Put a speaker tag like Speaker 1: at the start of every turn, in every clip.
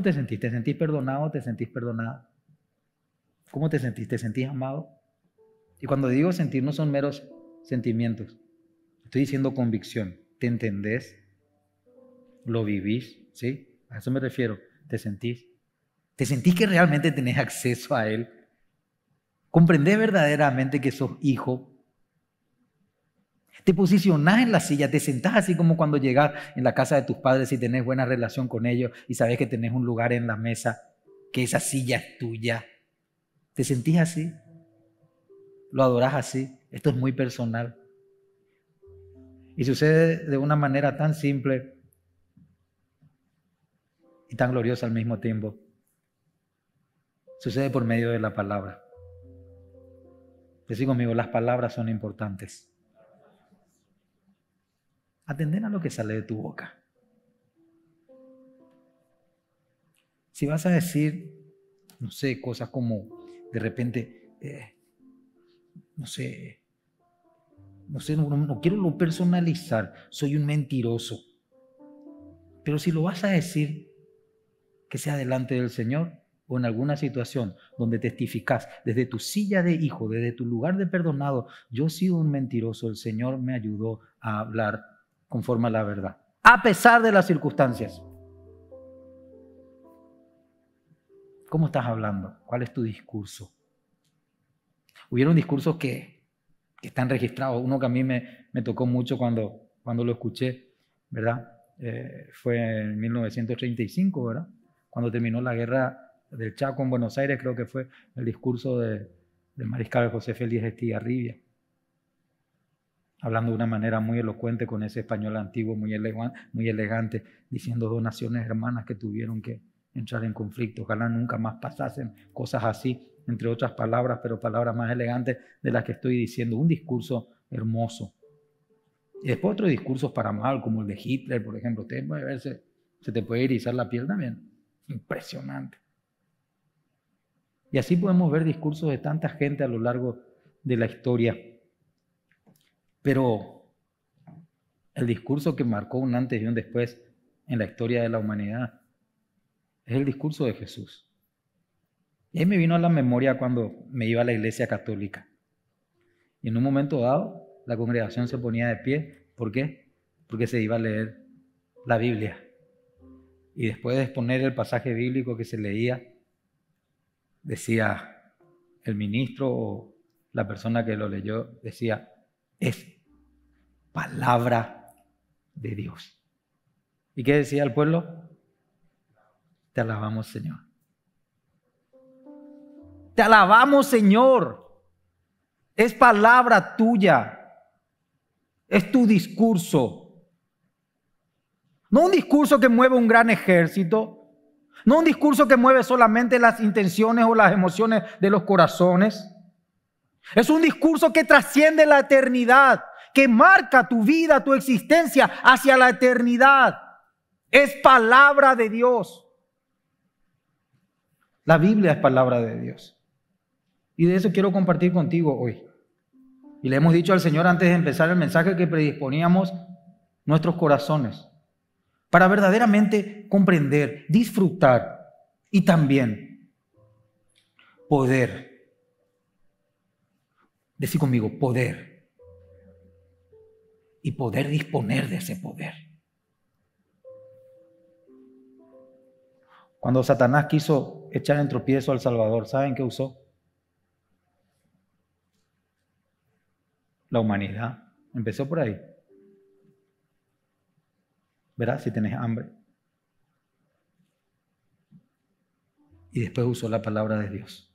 Speaker 1: ¿Cómo te sentís? ¿Te sentís perdonado? ¿Te sentís perdonada? ¿Cómo te sentís? ¿Te sentís amado? Y cuando digo sentir, no son meros sentimientos. Estoy diciendo convicción. ¿Te entendés? ¿Lo vivís? ¿Sí? A eso me refiero. ¿Te sentís? ¿Te sentís que realmente tenés acceso a Él? ¿Comprendés verdaderamente que sos hijo? Te posicionás en la silla, te sentás así como cuando llegás en la casa de tus padres y tenés buena relación con ellos y sabés que tenés un lugar en la mesa, que esa silla es tuya. ¿Te sentís así? ¿Lo adorás así? Esto es muy personal. Y sucede de una manera tan simple y tan gloriosa al mismo tiempo. Sucede por medio de la palabra. Decí conmigo, las palabras son importantes. Atender a lo que sale de tu boca. Si vas a decir, no sé, cosas como de repente, no quiero lo personalizar, soy un mentiroso. Pero si lo vas a decir, que sea delante del Señor o en alguna situación donde testificas desde tu silla de hijo, desde tu lugar de perdonado, yo he sido un mentiroso, el Señor me ayudó a hablar conforme a la verdad, a pesar de las circunstancias. ¿Cómo estás hablando? ¿Cuál es tu discurso? Hubieron discursos que están registrados. Uno que a mí me tocó mucho cuando lo escuché, ¿verdad? Fue en 1935, ¿verdad? Cuando terminó la guerra del Chaco en Buenos Aires, creo que fue el discurso del mariscal José Félix Estigarribia, hablando de una manera muy elocuente con ese español antiguo, muy elegante, diciendo 2 naciones hermanas que tuvieron que entrar en conflicto. Ojalá nunca más pasasen cosas así, entre otras palabras, pero palabras más elegantes de las que estoy diciendo. Un discurso hermoso. Y después otros discursos para mal, como el de Hitler, por ejemplo. Usted puede verse, se te puede erizar la piel también. Impresionante. Y así podemos ver discursos de tanta gente a lo largo de la historia. Pero el discurso que marcó un antes y un después en la historia de la humanidad es el discurso de Jesús. Y ahí me vino a la memoria cuando me iba a la iglesia católica. Y en un momento dado, la congregación se ponía de pie. ¿Por qué? Porque se iba a leer la Biblia. Y después de exponer el pasaje bíblico que se leía, decía el ministro o la persona que lo leyó, decía, es palabra de Dios. ¿Y qué decía el pueblo? Te alabamos, Señor. Te alabamos, Señor. Es palabra tuya. Es tu discurso. No un discurso que mueve un gran ejército. No un discurso que mueve solamente las intenciones o las emociones de los corazones. Es un discurso que trasciende la eternidad, que marca tu vida, tu existencia hacia la eternidad. Es palabra de Dios. La Biblia es palabra de Dios. Y de eso quiero compartir contigo hoy. Y le hemos dicho al Señor antes de empezar el mensaje que predisponíamos nuestros corazones para verdaderamente comprender, disfrutar y también poder. Decí conmigo, poder. Y poder disponer de ese poder. Cuando Satanás quiso echar en tropiezo al Salvador, ¿saben qué usó? La humanidad. Empezó por ahí. Verás si tenés hambre. Y después usó la palabra de Dios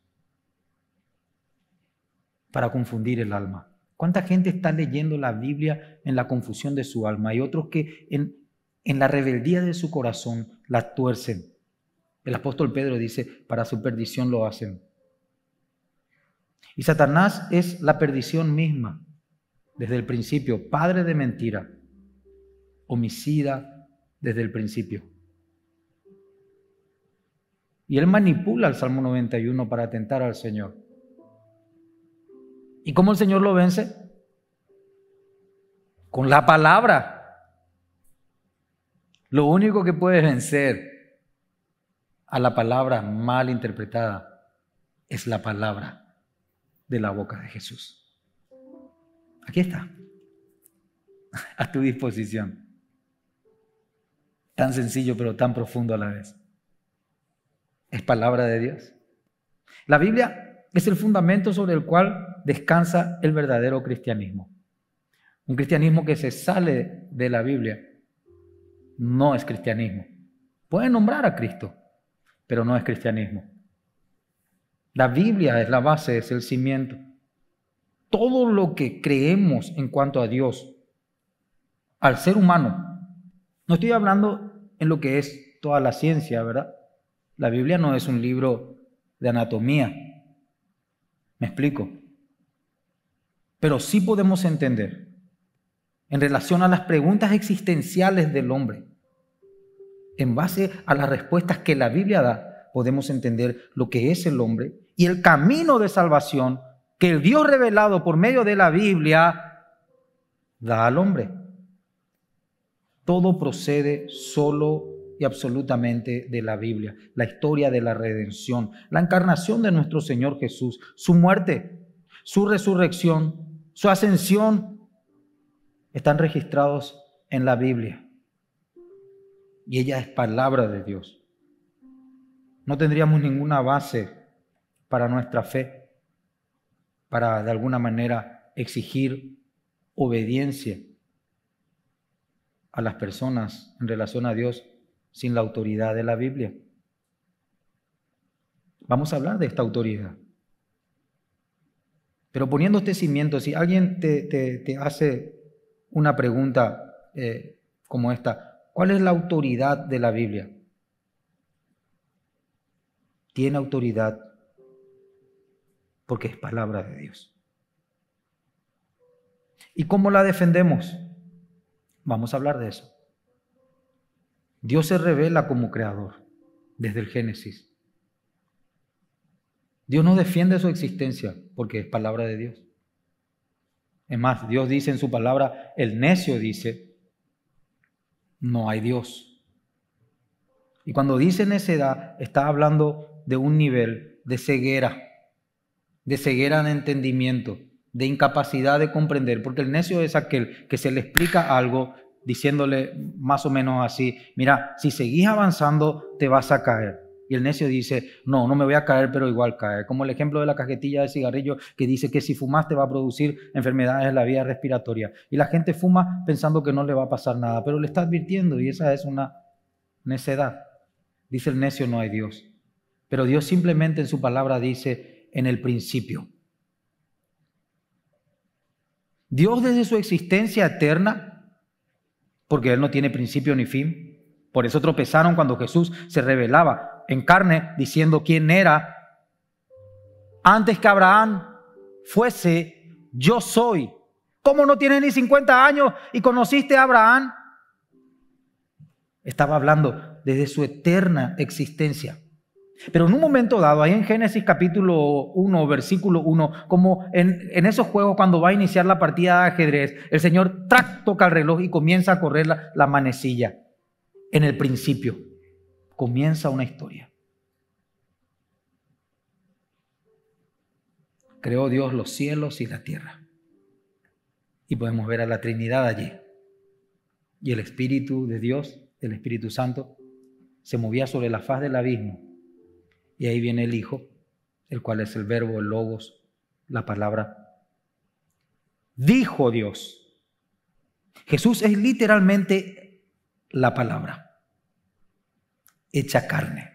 Speaker 1: para confundir el alma. ¿Cuánta gente está leyendo la Biblia en la confusión de su alma? Hay otros que en la rebeldía de su corazón la tuercen. El apóstol Pedro dice, para su perdición lo hacen. Y Satanás es la perdición misma. Desde el principio, padre de mentira, homicida desde el principio. Y él manipula el Salmo 91 para tentar al Señor. ¿Y cómo el Señor lo vence? Con la palabra. Lo único que puede vencer a la palabra mal interpretada es la palabra de la boca de Jesús. Aquí está, a tu disposición. Tan sencillo pero tan profundo a la vez. Es palabra de Dios. La Biblia es el fundamento sobre el cual descansa el verdadero cristianismo. Un cristianismo que se sale de la Biblia no es cristianismo. Puede nombrar a Cristo, pero no es cristianismo. La Biblia es la base, es el cimiento. Todo lo que creemos en cuanto a Dios, al ser humano, no estoy hablando en lo que es toda la ciencia, ¿verdad? La Biblia no es un libro de anatomía. ¿Me explico? Pero sí podemos entender, en relación a las preguntas existenciales del hombre, en base a las respuestas que la Biblia da, podemos entender lo que es el hombre y el camino de salvación que el Dios revelado por medio de la Biblia da al hombre. Todo procede solo y absolutamente de la Biblia. La historia de la redención, la encarnación de nuestro Señor Jesús, su muerte, su resurrección, su ascensión, están registrados en la Biblia. Y ella es palabra de Dios. No tendríamos ninguna base para nuestra fe, para de alguna manera exigir obediencia a las personas en relación a Dios sin la autoridad de la Biblia. Vamos a hablar de esta autoridad. Pero poniendo este cimiento, si alguien te hace una pregunta como esta, ¿cuál es la autoridad de la Biblia? Tiene autoridad porque es palabra de Dios. ¿Y cómo la defendemos? Vamos a hablar de eso. Dios se revela como creador desde el Génesis. Dios no defiende su existencia porque es palabra de Dios. Es más, Dios dice en su palabra, el necio dice, no hay Dios. Y cuando dice necedad, está hablando de un nivel de ceguera de entendimiento, de incapacidad de comprender, porque el necio es aquel que se le explica algo diciéndole más o menos así, mira, si seguís avanzando te vas a caer. Y el necio dice, no me voy a caer, pero igual caer. Como el ejemplo de la cajetilla de cigarrillo que dice que si fumas te va a producir enfermedades de la vía respiratoria. Y la gente fuma pensando que no le va a pasar nada, pero le está advirtiendo y esa es una necedad. Dice el necio, no hay Dios. Pero Dios simplemente en su palabra dice, en el principio. Dios desde su existencia eterna, porque Él no tiene principio ni fin. Por eso tropezaron cuando Jesús se revelaba en carne diciendo quién era. Antes que Abraham fuese, yo soy. ¿Cómo no tienes ni 50 años y conociste a Abraham? Estaba hablando desde su eterna existencia. Pero en un momento dado, ahí en Génesis capítulo 1, versículo 1, como en esos juegos cuando va a iniciar la partida de ajedrez, el Señor toca el reloj y comienza a correr la manecilla. En el principio comienza una historia. Creó Dios los cielos y la tierra. Y podemos ver a la Trinidad allí. Y el Espíritu de Dios, el Espíritu Santo, se movía sobre la faz del abismo. Y ahí viene el Hijo, el cual es el verbo, el logos, la palabra. Dijo Dios. Jesús es literalmente la palabra, hecha carne.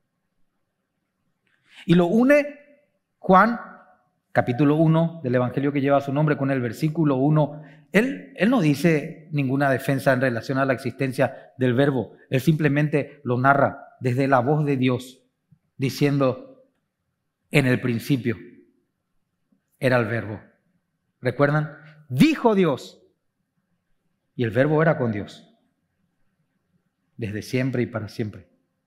Speaker 1: Y lo une Juan, capítulo 1 del Evangelio que lleva su nombre, con el versículo 1. Él no dice ninguna defensa en relación a la existencia del verbo. Él simplemente lo narra desde la voz de Dios, diciendo, en el principio era el verbo. ¿Recuerdan? Dijo Dios. Y el verbo era con Dios. Desde siempre y para siempre.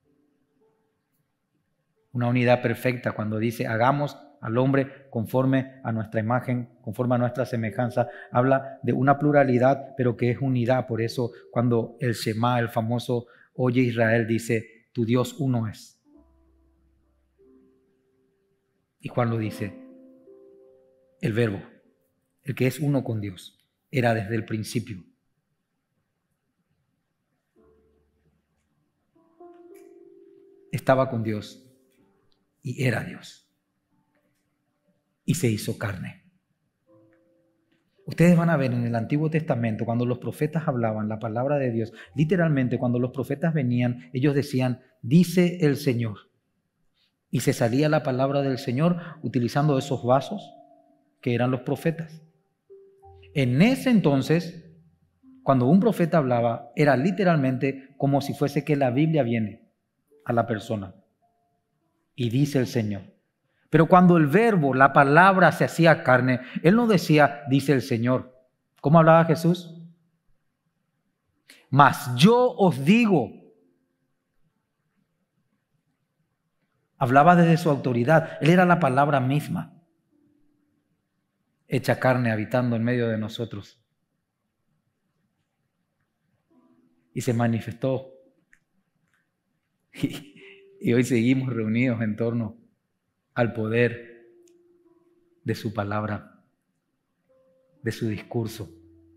Speaker 1: Una unidad perfecta cuando dice, hagamos al hombre conforme a nuestra imagen, conforme a nuestra semejanza. Habla de una pluralidad, pero que es unidad. Por eso cuando el Shema, el famoso Oye Israel, dice, tu Dios uno es. Y Juan lo dice, el Verbo, el que es uno con Dios, era desde el principio. Estaba con Dios y era Dios. Y se hizo carne. Ustedes van a ver en el Antiguo Testamento, cuando los profetas hablaban la palabra de Dios, literalmente cuando los profetas venían, ellos decían, dice el Señor. Y se salía la palabra del Señor utilizando esos vasos que eran los profetas. En ese entonces, cuando un profeta hablaba, era literalmente como si fuese que la Biblia viene a la persona y dice el Señor. Pero cuando el verbo, la palabra se hacía carne, Él no decía, dice el Señor. ¿Cómo hablaba Jesús? Mas yo os digo. Hablaba desde su autoridad. Él era la palabra misma, hecha carne, habitando en medio de nosotros. Y se manifestó. Y hoy seguimos reunidos en torno al poder de su palabra, de su discurso.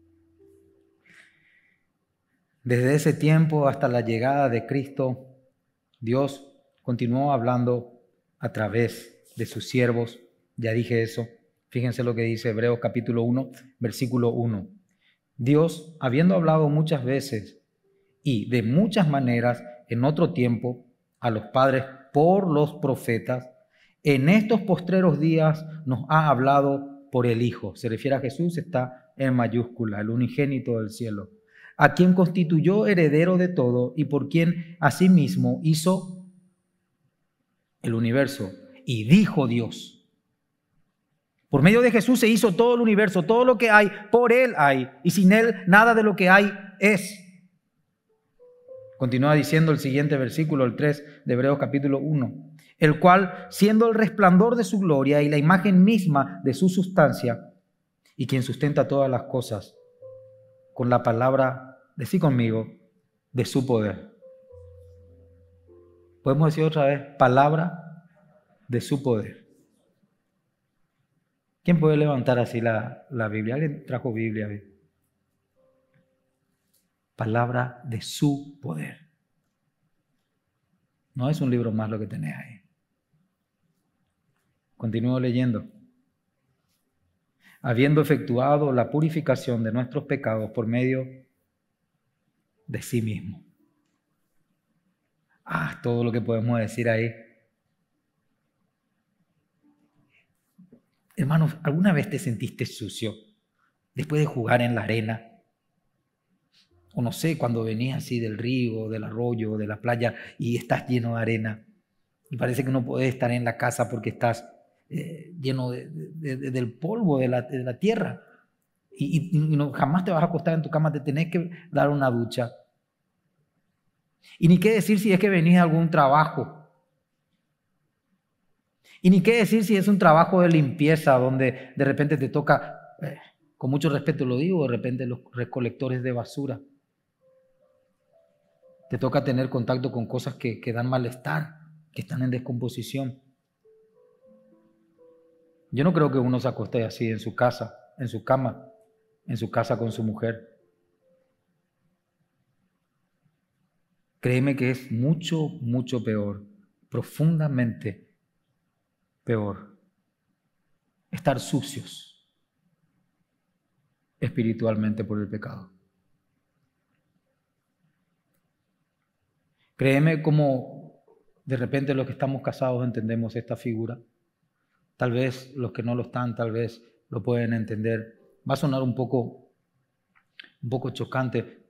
Speaker 1: Desde ese tiempo hasta la llegada de Cristo, Dios continuó hablando a través de sus siervos. Ya dije eso. Fíjense lo que dice Hebreos capítulo 1, versículo 1. Dios, habiendo hablado muchas veces y de muchas maneras en otro tiempo a los padres por los profetas, en estos postreros días nos ha hablado por el Hijo. Se refiere a Jesús, está en mayúscula, el unigénito del cielo, a quien constituyó heredero de todo y por quien asimismo hizo el universo. Y dijo Dios. Por medio de Jesús se hizo todo el universo, todo lo que hay, por Él hay, y sin Él nada de lo que hay es. Continúa diciendo el siguiente versículo, el 3 de Hebreos capítulo 1. El cual, siendo el resplandor de su gloria y la imagen misma de su sustancia, y quien sustenta todas las cosas, con la palabra, decí conmigo, de su poder. Podemos decir otra vez, palabra de su poder. ¿Quién puede levantar así la Biblia? ¿Alguien trajo Biblia? Palabra de su poder. No es un libro más lo que tenés ahí. Continúo leyendo. Habiendo efectuado la purificación de nuestros pecados por medio de sí mismo. Todo lo que podemos decir ahí. Hermanos, ¿alguna vez te sentiste sucio después de jugar en la arena? O no sé, cuando venías así del río, del arroyo, de la playa y estás lleno de arena. Y parece que no podés estar en la casa porque estás lleno del polvo de la tierra. Y no, jamás te vas a acostar en tu cama, te tenés que dar una ducha. Y ni qué decir si es que venís de algún trabajo. Y ni qué decir si es un trabajo de limpieza donde de repente te toca, con mucho respeto lo digo, de repente los recolectores de basura. Te toca tener contacto con cosas que dan malestar, que están en descomposición. Yo no creo que uno se acueste así en su casa, en su cama, en su casa con su mujer. Créeme que es mucho, mucho peor, profundamente peor, estar sucios espiritualmente por el pecado. Créeme como de repente los que estamos casados entendemos esta figura. Tal vez los que no lo están, tal vez lo pueden entender. Va a sonar un poco chocante,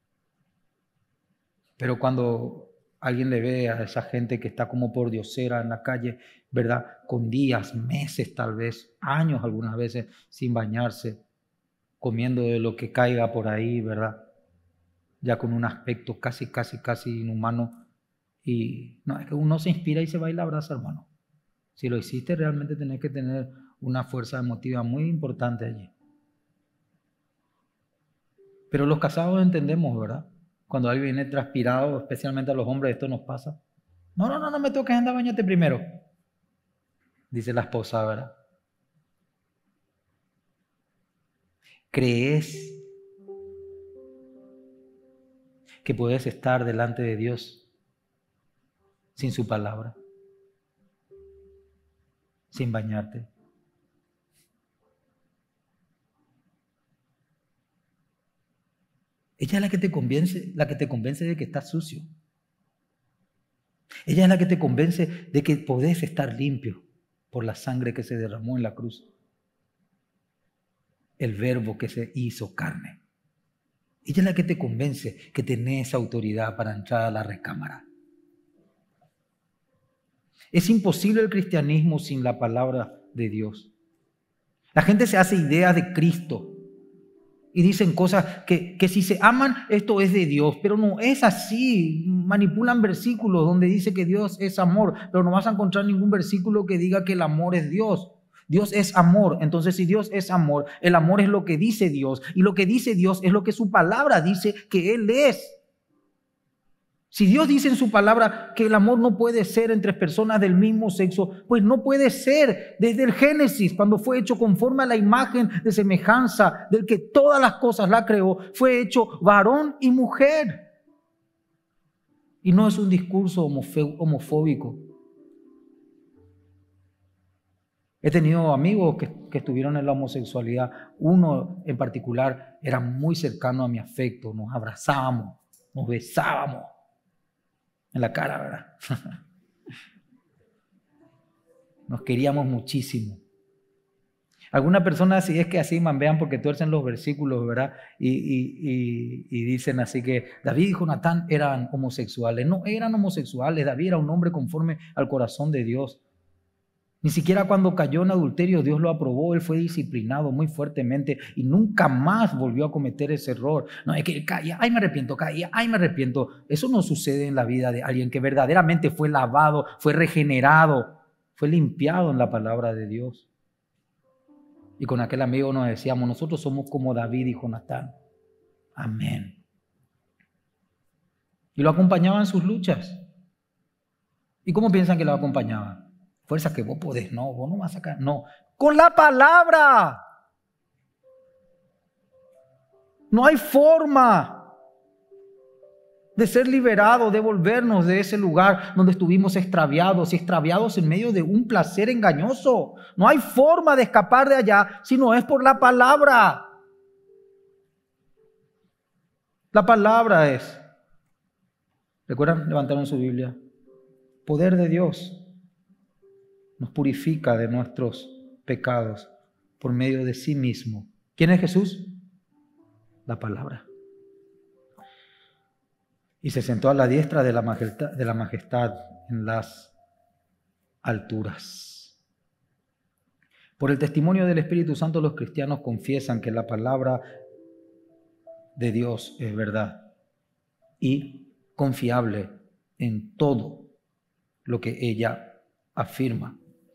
Speaker 1: pero cuando alguien le ve a esa gente que está como por diosera en la calle, ¿verdad? Con días, meses tal vez, años algunas veces sin bañarse, comiendo de lo que caiga por ahí, ¿verdad? Ya con un aspecto casi inhumano. Y no, es que uno se inspira y se va y la abraza, hermano. Si lo hiciste, realmente tenés que tener una fuerza emotiva muy importante allí. Pero los casados entendemos, ¿verdad? Cuando alguien viene transpirado, especialmente a los hombres, esto nos pasa. No me toques, anda, bañate primero. dice la esposa, ¿verdad? ¿Crees que puedes estar delante de Dios sin su palabra? Sin bañarte. Ella es la que te convence de que estás sucio. Ella es la que te convence de que podés estar limpio por la sangre que se derramó en la cruz. El verbo que se hizo carne. Ella es la que te convence que tenés autoridad para entrar a la recámara. Es imposible el cristianismo sin la palabra de Dios. La gente se hace ideas de Cristo y dicen cosas que si se aman, esto es de Dios, pero no es así. Manipulan versículos donde dice que Dios es amor, pero no vas a encontrar ningún versículo que diga que el amor es Dios. Dios es amor, entonces si Dios es amor, el amor es lo que dice Dios, y lo que dice Dios es lo que su palabra dice que Él es. Si Dios dice en su palabra que el amor no puede ser entre personas del mismo sexo, pues no puede ser. Desde el Génesis, cuando fue hecho conforme a la imagen de semejanza del que todas las cosas la creó, fue hecho varón y mujer. Y no es un discurso homofóbico. He tenido amigos que estuvieron en la homosexualidad. Uno en particular era muy cercano a mi afecto. Nos abrazábamos, nos besábamos en la cara, ¿verdad? Nos queríamos muchísimo. Algunas personas, si es que así mambean porque tuercen los versículos, ¿verdad? Y dicen así que David y Jonatán eran homosexuales. No eran homosexuales. David era un hombre conforme al corazón de Dios. Ni siquiera cuando cayó en adulterio Dios lo aprobó. Él fue disciplinado muy fuertemente y nunca más volvió a cometer ese error. No es que él caía, ay me arrepiento, caía, ay me arrepiento. Eso no sucede en la vida de alguien que verdaderamente fue lavado, fue regenerado, fue limpiado en la palabra de Dios. Y con aquel amigo nos decíamos, nosotros somos como David y Jonatán. Amén. Y lo acompañaban en sus luchas. ¿Y cómo piensan que lo acompañaban? Fuerza que vos podés, no, vos no vas a sacar, no. Con la palabra. No hay forma de ser liberados, de volvernos de ese lugar donde estuvimos extraviados y extraviados en medio de un placer engañoso. No hay forma de escapar de allá si no es por la palabra. La palabra es, ¿recuerdan? Levantaron su Biblia. Poder de Dios. Nos purifica de nuestros pecados por medio de sí mismo. ¿Quién es Jesús? La palabra. Y se sentó a la diestra de la majestad en las alturas. Por el testimonio del Espíritu Santo, los cristianos confiesan que la palabra de Dios es verdad y confiable en todo lo que ella afirma.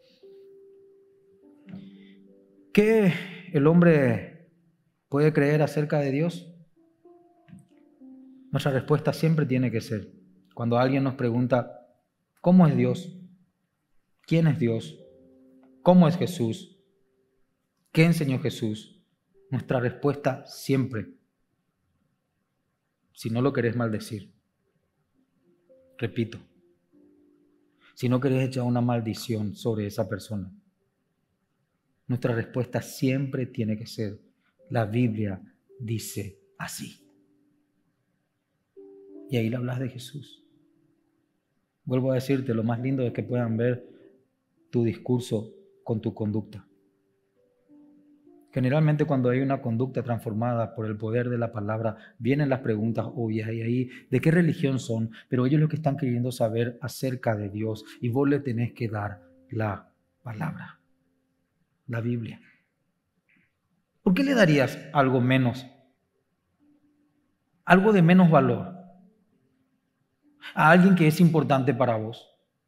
Speaker 1: ¿Qué el hombre puede creer acerca de Dios? Nuestra respuesta siempre tiene que ser, cuando alguien nos pregunta, ¿cómo es Dios? ¿Quién es Dios? ¿Cómo es Jesús? ¿Qué enseñó Jesús? Nuestra respuesta siempre, si no lo querés maldecir, repito, si no querés echar una maldición sobre esa persona, nuestra respuesta siempre tiene que ser, la Biblia dice así. Y ahí le hablas de Jesús. Vuelvo a decirte, lo más lindo es que puedan ver tu discurso con tu conducta. Generalmente cuando hay una conducta transformada por el poder de la palabra, vienen las preguntas obvias y ahí, ¿de qué religión son? Pero ellos lo que están queriendo saber acerca de Dios y vos le tenés que dar la palabra. La Biblia. ¿Por qué le darías algo menos? Algo de menos valor a alguien que es importante para vos.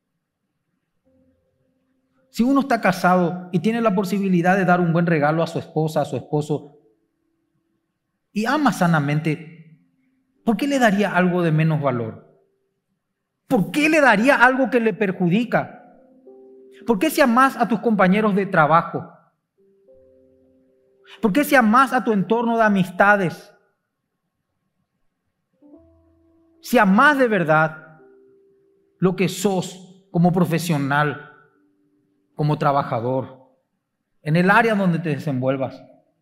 Speaker 1: Si uno está casado y tiene la posibilidad de dar un buen regalo a su esposa, a su esposo, y ama sanamente, ¿por qué le daría algo de menos valor? ¿Por qué le daría algo que le perjudica? ¿Por qué si amás a tus compañeros de trabajo? ¿Por qué si amás a tu entorno de amistades? Si amás de verdad lo que sos como profesional, como trabajador, en el área donde te desenvuelvas.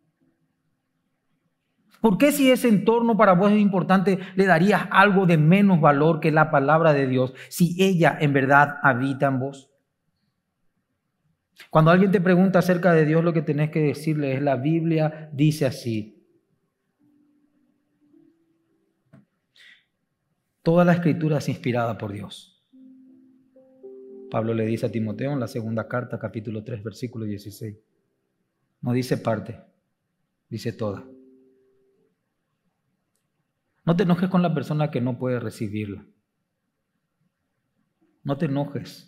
Speaker 1: ¿Por qué si ese entorno para vos es importante, le darías algo de menos valor que la palabra de Dios si ella en verdad habita en vos? Cuando alguien te pregunta acerca de Dios, lo que tenés que decirle es: la Biblia dice así. Toda la escritura es inspirada por Dios. Pablo le dice a Timoteo en la segunda carta, capítulo 3, versículo 16. No dice parte, dice toda. No te enojes con la persona que no puede recibirla. No te enojes.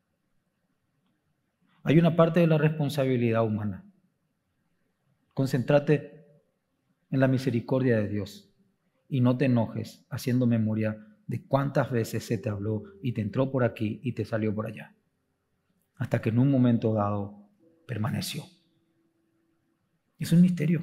Speaker 1: Hay una parte de la responsabilidad humana. Concéntrate en la misericordia de Dios y no te enojes haciendo memoria de cuántas veces se te habló y te entró por aquí y te salió por allá, hasta que en un momento dado permaneció. Es un misterio.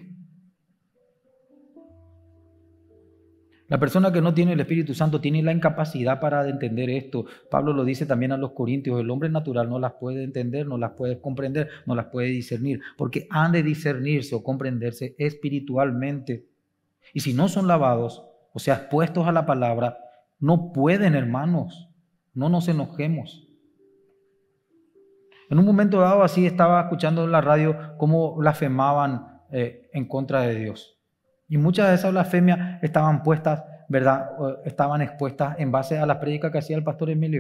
Speaker 1: La persona que no tiene el Espíritu Santo tiene la incapacidad para entender esto. Pablo lo dice también a los corintios: el hombre natural no las puede entender, no las puede comprender, no las puede discernir, porque han de discernirse o comprenderse espiritualmente. Y si no son lavados, o sea, expuestos a la palabra, no pueden, hermanos. No nos enojemos. En un momento dado así estaba escuchando en la radio cómo blasfemaban en contra de Dios. Y muchas de esas blasfemias estaban puestas, ¿verdad? Estaban expuestas en base a la prédica que hacía el pastor Emilio.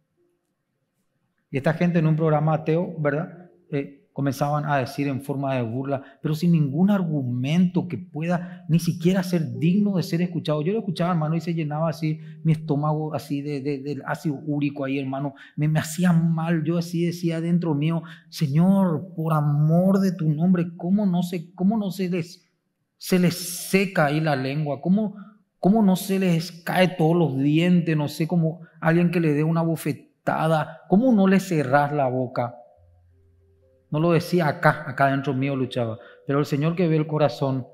Speaker 1: Y esta gente en un programa ateo, ¿verdad? Comenzaban a decir en forma de burla, pero sin ningún argumento que pueda ni siquiera ser digno de ser escuchado. Yo lo escuchaba, hermano, y se llenaba así mi estómago así de ácido úrico ahí, hermano. Me hacía mal. Yo así decía dentro mío: Señor, por amor de tu nombre, ¿cómo no se les seca ahí la lengua? ¿Cómo no se les cae todos los dientes? No sé, como alguien que le dé una bofetada. ¿Cómo no le cerrás la boca? No lo decía acá dentro mío luchaba. Pero el Señor que ve el corazón,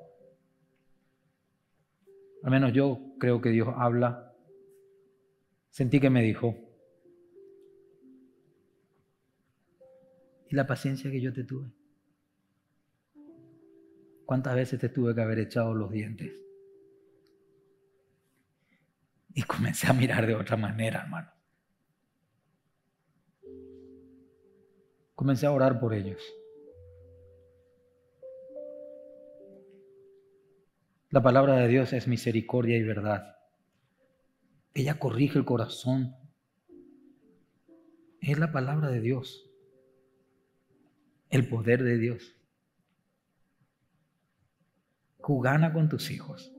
Speaker 1: al menos yo creo que Dios habla, sentí que me dijo: ¿y la paciencia que yo te tuve? ¿Cuántas veces te tuve que haber echado los dientes? Y comencé a mirar de otra manera, hermano. Comencé a orar por ellos. La palabra de Dios es misericordia y verdad. Ella corrige el corazón. Es la palabra de Dios. El poder de Dios. Jugana con tus hijos.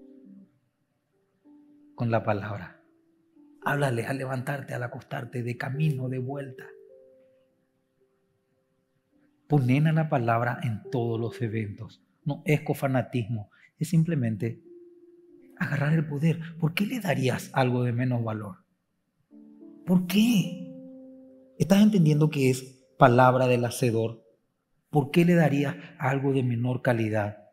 Speaker 1: Con la palabra. Háblale al levantarte, al acostarte, de camino, de vuelta. Ponen a la palabra en todos los eventos. No es cofanatismo, es simplemente agarrar el poder. ¿Por qué le darías algo de menos valor? ¿Por qué? ¿Estás entendiendo que es palabra del hacedor? ¿Por qué le darías algo de menor calidad?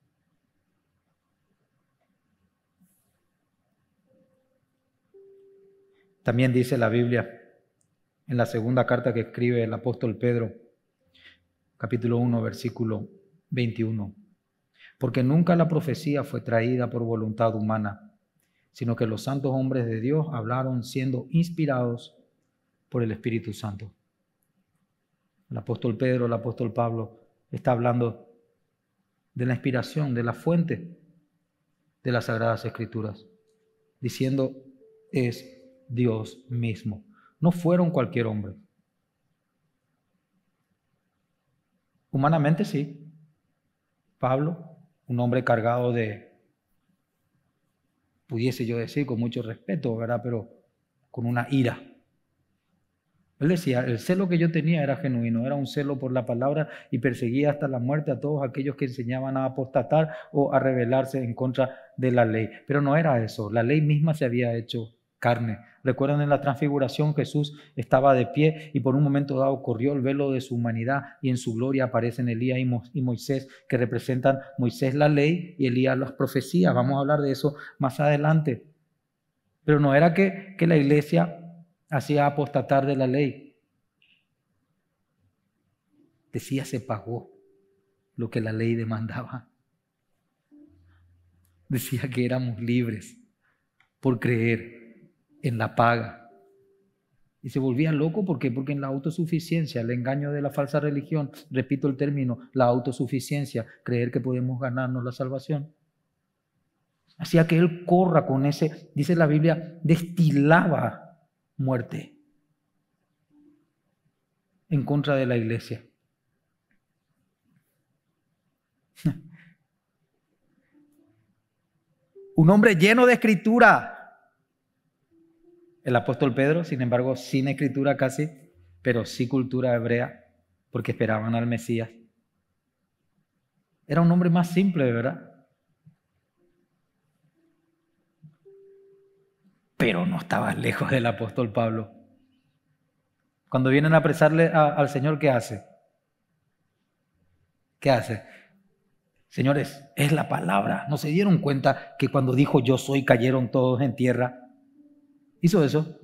Speaker 1: También dice la Biblia en la segunda carta que escribe el apóstol Pedro, capítulo 1, versículo 21. Porque nunca la profecía fue traída por voluntad humana, sino que los santos hombres de Dios hablaron siendo inspirados por el Espíritu Santo. El apóstol Pedro, el apóstol Pablo, está hablando de la inspiración, de la fuente de las Sagradas Escrituras, diciendo: es Dios mismo. No fueron cualquier hombre. Humanamente sí. Pablo, un hombre cargado de, pudiese yo decir con mucho respeto, ¿verdad? Pero con una ira. Él decía: el celo que yo tenía era genuino, era un celo por la palabra y perseguía hasta la muerte a todos aquellos que enseñaban a apostatar o a rebelarse en contra de la ley. Pero no era eso, la ley misma se había hecho carne Recuerdan en la transfiguración Jesús estaba de pie y por un momento dado corrió el velo de su humanidad y en su gloria aparecen Elías y Moisés, que representan Moisés la ley y Elías las profecías. Vamos a hablar de eso más adelante. Pero no era que la iglesia hacía apostatar de la ley. Decía, se pagó lo que la ley demandaba. Decía que éramos libres por creer en la paga. Y se volvía loco, ¿por qué? Porque en la autosuficiencia, el engaño de la falsa religión, repito el término, la autosuficiencia, creer que podemos ganarnos la salvación. Hacía que él corra con ese, dice la Biblia, destilaba muerte en contra de la iglesia. Un hombre lleno de escritura. El apóstol Pedro, sin embargo, sin escritura casi, pero sí cultura hebrea, porque esperaban al Mesías. Era un hombre más simple, ¿verdad? Pero no estaba lejos del apóstol Pablo. Cuando vienen a apresarle al Señor, ¿qué hace? ¿Qué hace? Señores, es la palabra. ¿No se dieron cuenta que cuando dijo yo soy, cayeron todos en tierra? Hizo eso.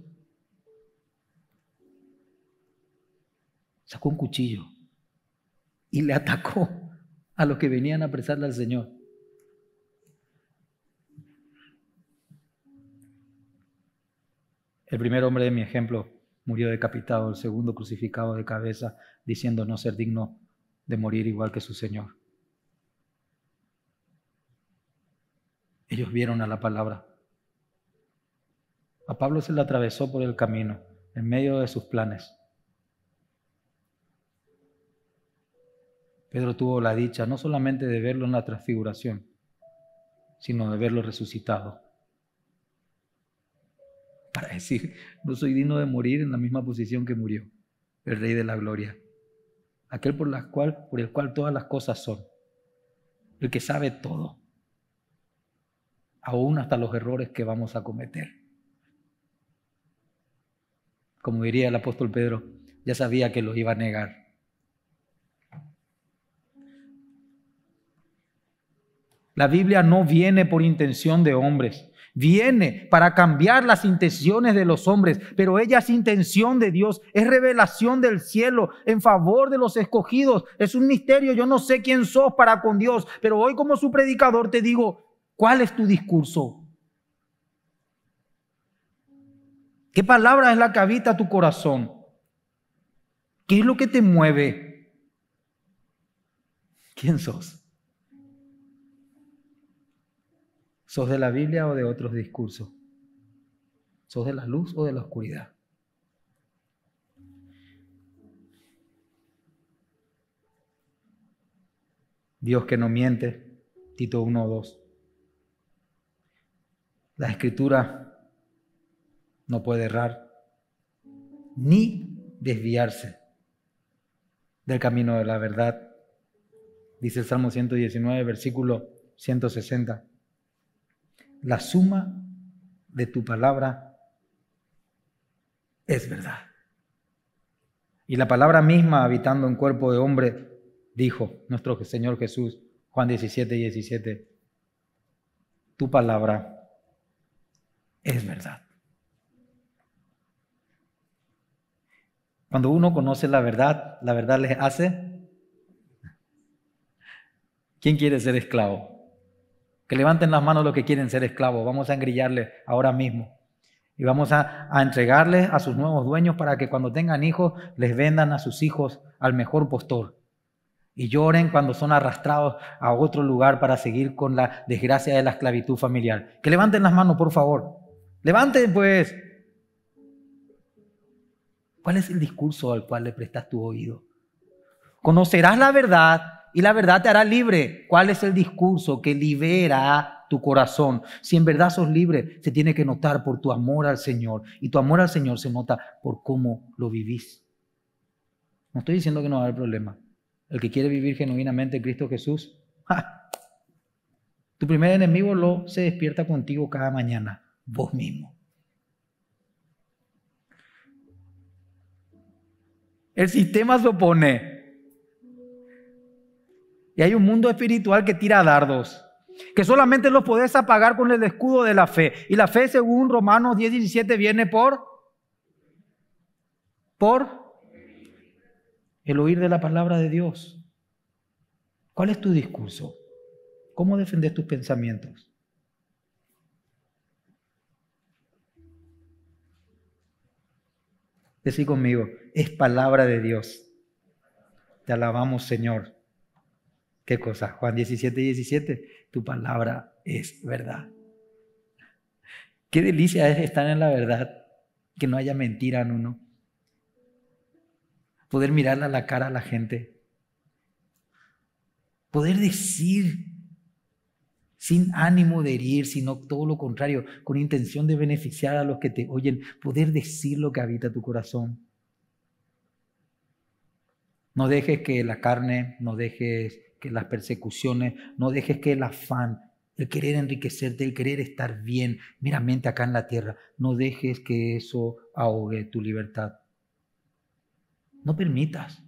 Speaker 1: Sacó un cuchillo y le atacó a los que venían a apresarle al Señor. El primer hombre de mi ejemplo murió decapitado, el segundo crucificado de cabeza, diciendo no ser digno de morir igual que su Señor. Ellos vieron a la palabra. A Pablo se le atravesó por el camino, en medio de sus planes. Pedro tuvo la dicha no solamente de verlo en la transfiguración, sino de verlo resucitado. Para decir, no soy digno de morir en la misma posición que murió el Rey de la Gloria. Aquel por el cual todas las cosas son. El que sabe todo. Aún hasta los errores que vamos a cometer. Como diría el apóstol Pedro, ya sabía que los iba a negar. La Biblia no viene por intención de hombres. Viene para cambiar las intenciones de los hombres, pero ella es intención de Dios, es revelación del cielo en favor de los escogidos. Es un misterio, yo no sé quién sos para con Dios, pero hoy como su predicador te digo, ¿cuál es tu discurso? ¿Qué palabra es la que habita tu corazón? ¿Qué es lo que te mueve? ¿Quién sos? ¿Sos de la Biblia o de otros discursos? ¿Sos de la luz o de la oscuridad? Dios que no miente, Tito 1:2. La Escritura no puede errar ni desviarse del camino de la verdad. Dice el Salmo 119, versículo 160. La suma de tu palabra es verdad. Y la palabra misma, habitando en cuerpo de hombre, dijo nuestro Señor Jesús, Juan 17:17, tu palabra es verdad. Cuando uno conoce la verdad les hace. ¿Quién quiere ser esclavo? Que levanten las manos los que quieren ser esclavos. Vamos a engrillarles ahora mismo. Y vamos a entregarles a sus nuevos dueños para que cuando tengan hijos les vendan a sus hijos al mejor postor. Y lloren cuando son arrastrados a otro lugar para seguir con la desgracia de la esclavitud familiar. Que levanten las manos, por favor. Levanten, pues. ¿Cuál es el discurso al cual le prestas tu oído? Conocerás la verdad y la verdad te hará libre. ¿Cuál es el discurso que libera tu corazón? Si en verdad sos libre, se tiene que notar por tu amor al Señor. Y tu amor al Señor se nota por cómo lo vivís. No estoy diciendo que no va a haber problema. El que quiere vivir genuinamente en Cristo Jesús, ¡ja! Tu primer enemigo se despierta contigo cada mañana, vos mismo. El sistema se opone. Y hay un mundo espiritual que tira dardos, que solamente los podés apagar con el escudo de la fe. Y la fe, según Romanos 10:17, viene por el oír de la palabra de Dios. ¿Cuál es tu discurso? ¿Cómo defendes tus pensamientos? Decí conmigo, es palabra de Dios. Te alabamos, Señor. ¿Qué cosa? Juan 17:17, tu palabra es verdad. Qué delicia es estar en la verdad, que no haya mentira en uno. Poder mirarle a la cara a la gente. Poder decir sin ánimo de herir, sino todo lo contrario, con intención de beneficiar a los que te oyen. Poder decir lo que habita tu corazón. No dejes que la carne, no dejes que las persecuciones, no dejes que el afán, el querer enriquecerte, el querer estar bien, meramente acá en la tierra, no dejes que eso ahogue tu libertad. No permitas.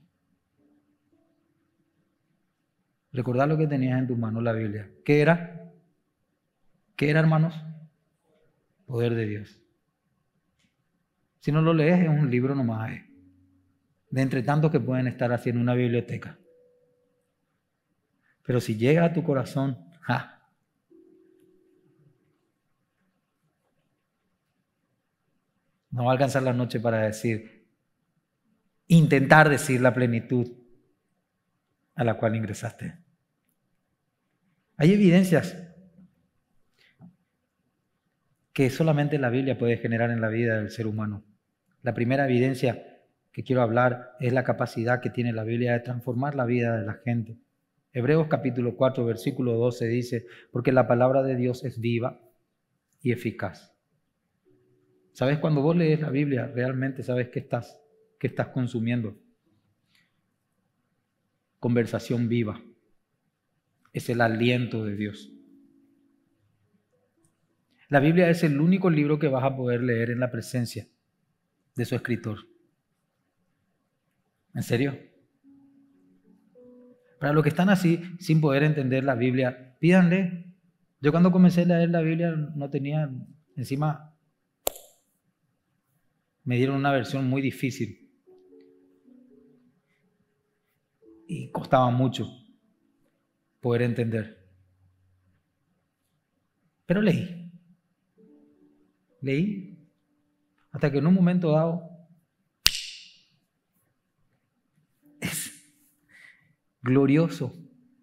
Speaker 1: Recordá lo que tenías en tus manos, la Biblia. ¿Qué era? ¿Qué era, hermanos? Poder de Dios. Si no lo lees, es un libro nomás. De entre tantos que pueden estar así en una biblioteca. Pero si llega a tu corazón, no va a alcanzar la noche para intentar decir la plenitud a la cual ingresaste. Hay evidencias que solamente la Biblia puede generar en la vida del ser humano. La primera evidencia que quiero hablar es la capacidad que tiene la Biblia de transformar la vida de la gente. Hebreos capítulo 4, versículo 12 dice, porque la palabra de Dios es viva y eficaz. ¿Sabes? Cuando vos lees la Biblia, realmente sabes qué estás consumiendo. Conversación viva. Es el aliento de Dios. La Biblia es el único libro que vas a poder leer en la presencia de su escritor. ¿En serio? Para los que están así, sin poder entender la Biblia, pídanle. Yo cuando comencé a leer la Biblia no tenía, encima me dieron una versión muy difícil. Y costaba mucho poder entender. Pero leí, hasta que en un momento dado es glorioso.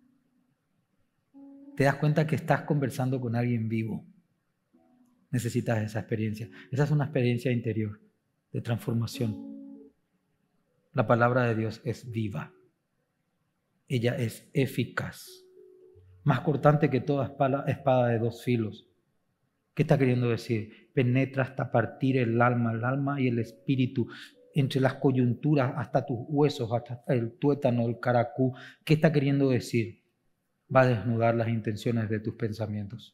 Speaker 1: Te das cuenta que estás conversando con alguien vivo. Necesitas esa experiencia. Esa es una experiencia interior de transformación. La palabra de Dios es viva. Ella es eficaz. Más cortante que toda espada de dos filos. ¿Qué está queriendo decir? Penetra hasta partir el alma y el espíritu, entre las coyunturas, hasta tus huesos, hasta el tuétano, el caracú. ¿Qué está queriendo decir? Va a desnudar las intenciones de tus pensamientos.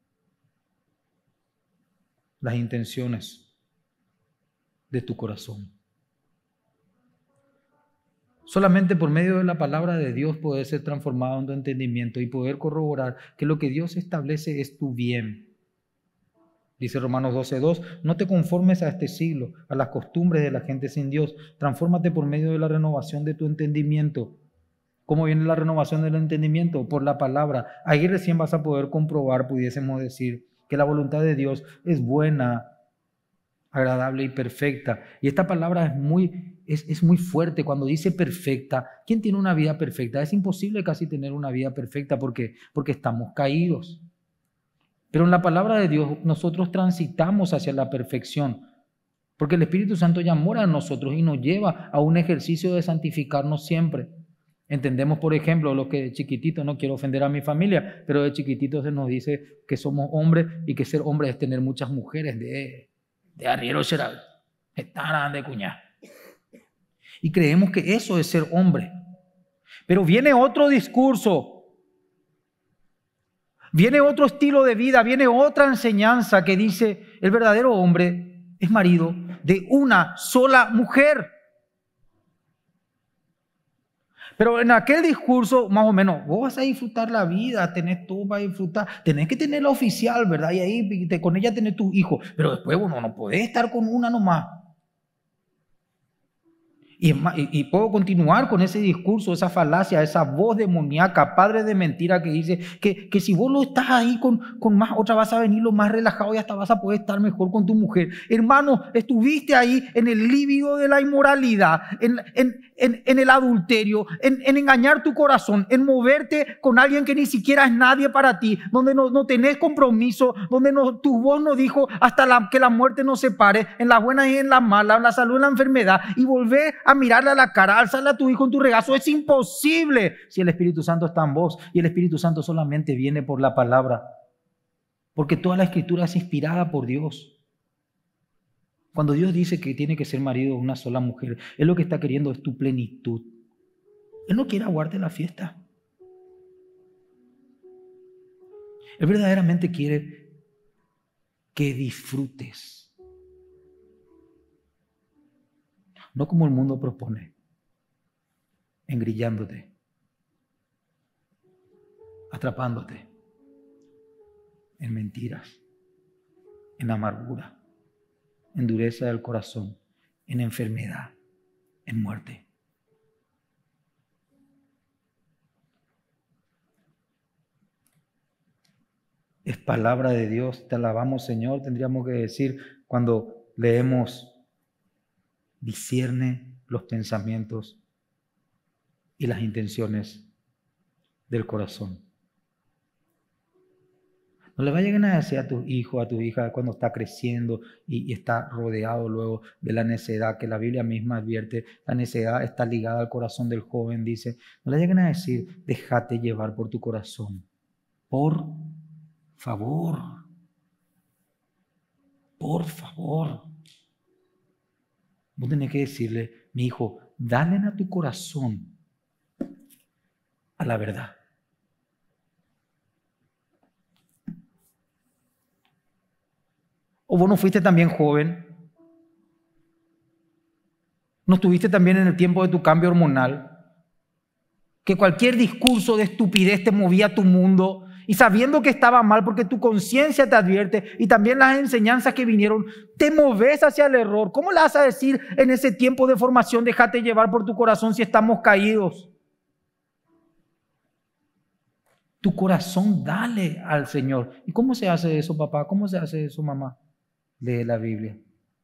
Speaker 1: Las intenciones de tu corazón. Solamente por medio de la palabra de Dios poder ser transformado en tu entendimiento y poder corroborar que lo que Dios establece es tu bien. Dice Romanos 12:2, no te conformes a este siglo, a las costumbres de la gente sin Dios. Transfórmate por medio de la renovación de tu entendimiento. ¿Cómo viene la renovación del entendimiento? Por la palabra. Ahí recién vas a poder comprobar, pudiésemos decir, que la voluntad de Dios es buena, agradable y perfecta. Y esta palabra es muy fuerte cuando dice perfecta. ¿Quién tiene una vida perfecta? Es imposible casi tener una vida perfecta porque estamos caídos. Pero en la palabra de Dios nosotros transitamos hacia la perfección, porque el Espíritu Santo ya mora en nosotros y nos lleva a un ejercicio de santificarnos siempre. Entendemos, por ejemplo, lo que de chiquitito, no quiero ofender a mi familia, pero de chiquitito se nos dice que somos hombres y que ser hombre es tener muchas mujeres de arriero será, estarán de cuñá. Y creemos que eso es ser hombre. Pero viene otro discurso. Viene otro estilo de vida, viene otra enseñanza que dice el verdadero hombre es marido de una sola mujer. Pero en aquel discurso, más o menos, vos vas a disfrutar la vida, tenés todo para disfrutar, tenés que tener la oficial, ¿verdad? Y ahí con ella tenés tu hijo, pero después, bueno, no podés estar con una nomás. Y puedo continuar con ese discurso, esa falacia, esa voz demoníaca, padre de mentira que dice que si vos lo estás ahí con más otra vas a venir lo más relajado y hasta vas a poder estar mejor con tu mujer. Hermano, estuviste ahí en el líbido de la inmoralidad, en el adulterio, en engañar tu corazón, en moverte con alguien que ni siquiera es nadie para ti, donde no tenés compromiso, donde tu voz no dijo hasta que la muerte nos separe, en las buenas y en las malas, en la salud y en la enfermedad, y volver a mirarle a la cara, alzarle a tu hijo en tu regazo. Es imposible si el Espíritu Santo está en vos, y el Espíritu Santo solamente viene por la palabra, porque toda la Escritura es inspirada por Dios. Cuando Dios dice que tiene que ser marido de una sola mujer, Él lo que está queriendo es tu plenitud. Él no quiere aguarte la fiesta. Él verdaderamente quiere que disfrutes. No como el mundo propone, engrillándote, atrapándote en mentiras, en amargura, en dureza del corazón, en enfermedad, en muerte. Es palabra de Dios, te alabamos, Señor. Tendríamos que decir cuando leemos: discierne los pensamientos y las intenciones del corazón. No le vayan a decir a tu hijo, a tu hija, cuando está creciendo y está rodeado luego de la necedad, que la Biblia misma advierte, la necedad está ligada al corazón del joven, dice. No le lleguen a decir: déjate llevar por tu corazón. Por favor. Por favor. Vos tenés que decirle: mi hijo, dale a tu corazón a la verdad. ¿O vos no fuiste también joven? ¿No estuviste también en el tiempo de tu cambio hormonal? Que cualquier discurso de estupidez te movía a tu mundo, y sabiendo que estaba mal, porque tu conciencia te advierte, y también las enseñanzas que vinieron, te moves hacia el error. ¿Cómo le vas a decir en ese tiempo de formación: déjate llevar por tu corazón si estamos caídos? Tu corazón dale al Señor. ¿Y cómo se hace eso, papá? ¿Cómo se hace eso, mamá? Lee la Biblia.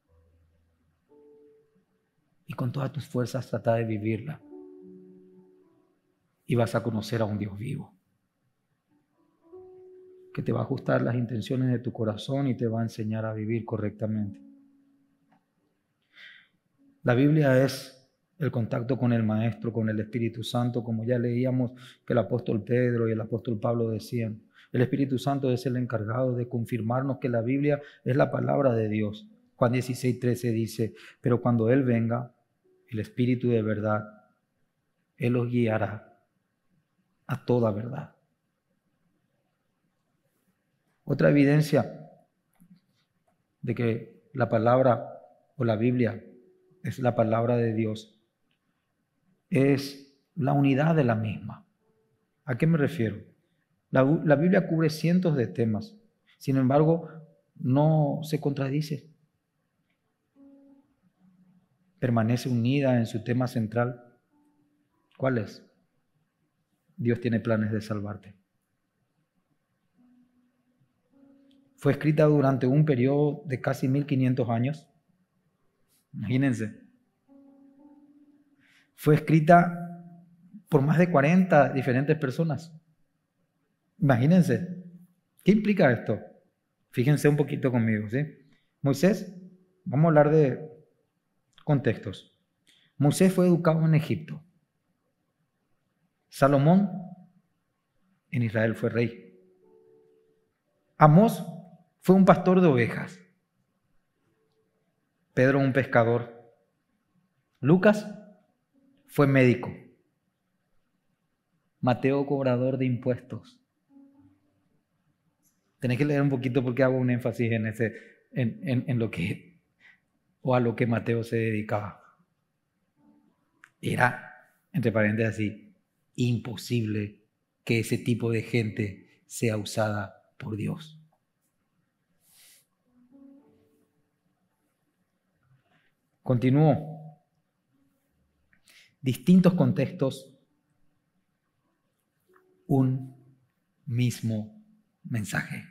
Speaker 1: Y con todas tus fuerzas trata de vivirla. Y vas a conocer a un Dios vivo, que te va a ajustar las intenciones de tu corazón y te va a enseñar a vivir correctamente. La Biblia es el contacto con el Maestro, con el Espíritu Santo, como ya leíamos que el apóstol Pedro y el apóstol Pablo decían. El Espíritu Santo es el encargado de confirmarnos que la Biblia es la palabra de Dios. Juan 16:13 dice: pero cuando Él venga, el Espíritu de verdad, Él os guiará a toda verdad. Otra evidencia de que la palabra o la Biblia es la palabra de Dios es la unidad de la misma. ¿A qué me refiero? La Biblia cubre cientos de temas, sin embargo, no se contradice. Permanece unida en su tema central. ¿Cuál es? Dios tiene planes de salvarte. Fue escrita durante un periodo de casi 1500 años. Imagínense. Fue escrita por más de 40 diferentes personas. Imagínense. ¿Qué implica esto? Fíjense un poquito conmigo, ¿sí? Moisés, vamos a hablar de contextos. Moisés fue educado en Egipto. Salomón en Israel fue rey. Amós fue un pastor de ovejas. Pedro un pescador. Lucas fue médico. Mateo cobrador de impuestos. Tenés que leer un poquito porque hago un énfasis en lo que, o a lo que Mateo se dedicaba. Era entre paréntesis así, imposible que ese tipo de gente sea usada por Dios. Continúo. Distintos contextos, un mismo mensaje.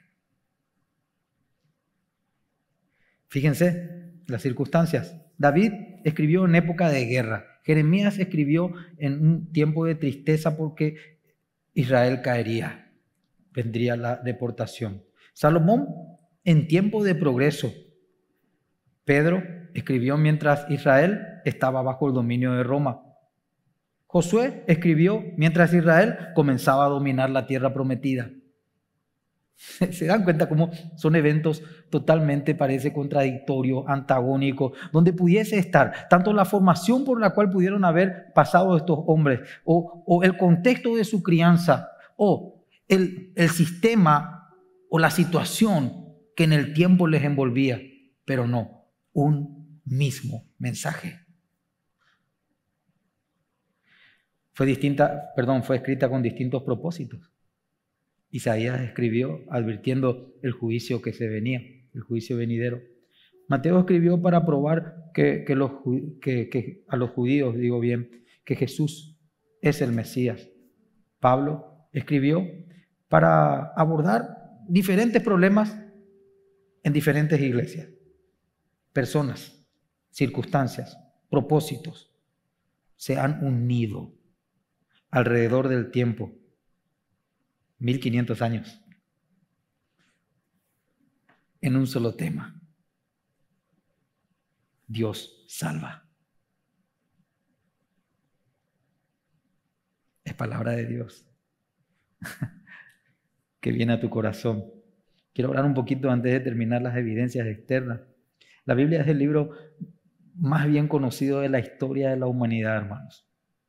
Speaker 1: Fíjense las circunstancias. David escribió en época de guerra. Jeremías escribió en un tiempo de tristeza porque Israel caería. Vendría la deportación. Salomón en tiempo de progreso. Pedro escribió mientras Israel estaba bajo el dominio de Roma. Josué escribió mientras Israel comenzaba a dominar la tierra prometida. ¿Se dan cuenta cómo son eventos totalmente, parece, contradictorios, antagónicos, donde pudiese estar tanto la formación por la cual pudieron haber pasado estos hombres, o el contexto de su crianza, o el sistema o la situación que en el tiempo les envolvía, pero no, un mismo mensaje. Fue escrita con distintos propósitos. Isaías escribió advirtiendo el juicio que se venía, el juicio venidero. Mateo escribió para probar que a los judíos, que Jesús es el Mesías. Pablo escribió para abordar diferentes problemas en diferentes iglesias, personas, circunstancias, propósitos, se han unido alrededor del tiempo. 1500 años en un solo tema. Dios salva. Es palabra de Dios que viene a tu corazón. Quiero hablar un poquito antes de terminar las evidencias externas. La Biblia es el libro más bien conocido de la historia de la humanidad, hermanos.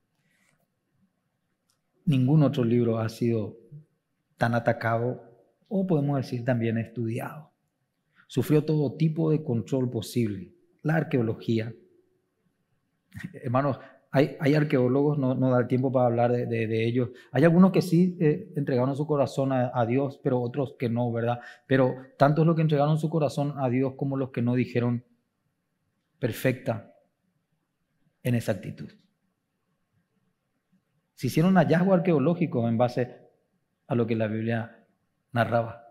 Speaker 1: Ningún otro libro ha sido tan atacado, o podemos decir también estudiado. Sufrió todo tipo de control posible. La arqueología. Hermanos, hay arqueólogos, no da el tiempo para hablar de ellos. Hay algunos que sí entregaron su corazón a Dios, pero otros que no, ¿verdad? Pero tantos los que entregaron su corazón a Dios como los que no dijeron perfecta en exactitud. Se hicieron hallazgos arqueológicos en base a lo que la Biblia narraba.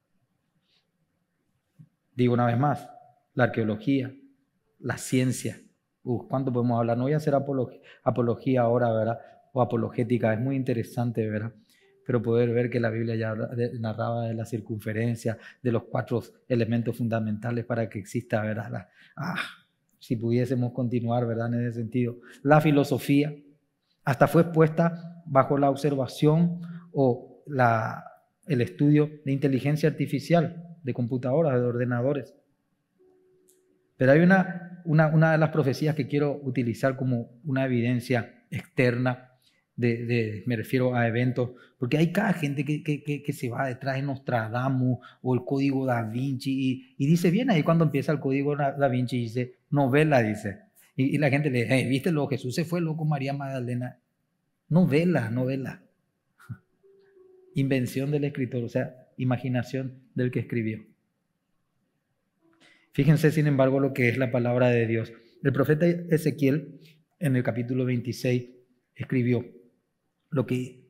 Speaker 1: Digo una vez más, la arqueología, la ciencia. ¿Cuánto podemos hablar? No voy a hacer apología ahora, ¿verdad? O apologética, es muy interesante, ¿verdad? Pero poder ver que la Biblia ya narraba de la circunferencia, de los 4 elementos fundamentales para que exista, ¿verdad? Si pudiésemos continuar, ¿verdad? En ese sentido. La filosofía hasta fue puesta bajo la observación o el estudio de inteligencia artificial, de computadoras, de ordenadores. Pero hay una de las profecías que quiero utilizar como una evidencia externa, me refiero a eventos, porque hay cada gente que se va detrás de Nostradamus o el código Da Vinci y dice bien ahí cuando empieza el código Da Vinci, dice novela, dice. Y la gente le dice, ¿viste lo? Jesús se fue loco, María Magdalena. Novela. Invención del escritor, o sea, imaginación del que escribió. Fíjense, sin embargo, lo que es la palabra de Dios. El profeta Ezequiel, en el capítulo 26, escribió lo que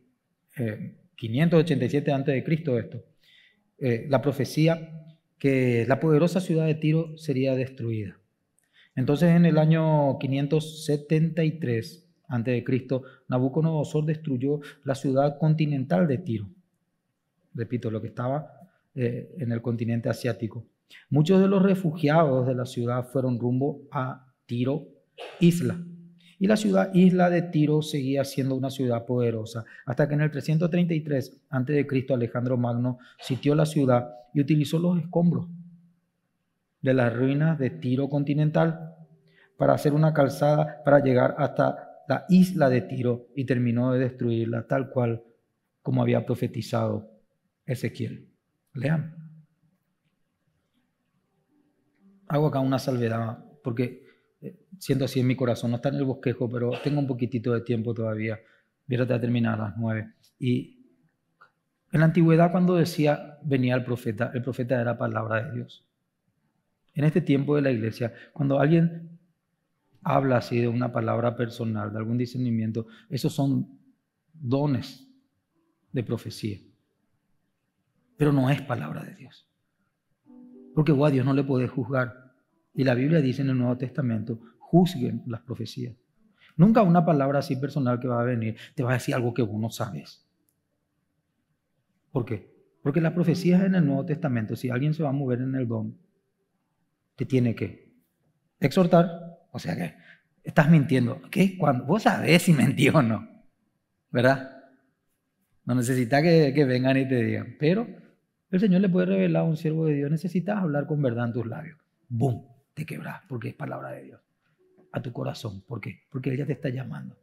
Speaker 1: 587 a.C. esto, la profecía que la poderosa ciudad de Tiro sería destruida. Entonces, en el año 573 a.C., Nabucodonosor destruyó la ciudad continental de Tiro. Repito, lo que estaba en el continente asiático. Muchos de los refugiados de la ciudad fueron rumbo a Tiro, isla. Y la ciudad isla de Tiro seguía siendo una ciudad poderosa, hasta que en el 333 a.C. Alejandro Magno sitió la ciudad y utilizó los escombros de las ruinas de Tiro continental para hacer una calzada para llegar hasta la isla de Tiro y terminó de destruirla tal cual como había profetizado Ezequiel. Lean. Hago acá una salvedad porque siento así en mi corazón, no está en el bosquejo, pero tengo un poquitito de tiempo todavía. Voy a tratar de terminar a las 9. Y en la antigüedad, cuando decía venía el profeta era palabra de Dios. En este tiempo de la iglesia, cuando alguien habla así de una palabra personal, de algún discernimiento, esos son dones de profecía. Pero no es palabra de Dios. Porque vos a Dios no le podés juzgar. Y la Biblia dice en el Nuevo Testamento, juzguen las profecías. Nunca una palabra así personal que va a venir te va a decir algo que vos no sabes. ¿Por qué? Porque las profecías en el Nuevo Testamento, si alguien se va a mover en el don, te tiene que exhortar. O sea que estás mintiendo. ¿Qué? Cuando vos sabés si mentí o no. ¿Verdad? No necesitas que vengan y te digan. Pero el Señor le puede revelar a un siervo de Dios. Necesitas hablar con verdad en tus labios. ¡Bum! Te quebrás porque es palabra de Dios. A tu corazón. ¿Por qué? Porque ella te está llamando.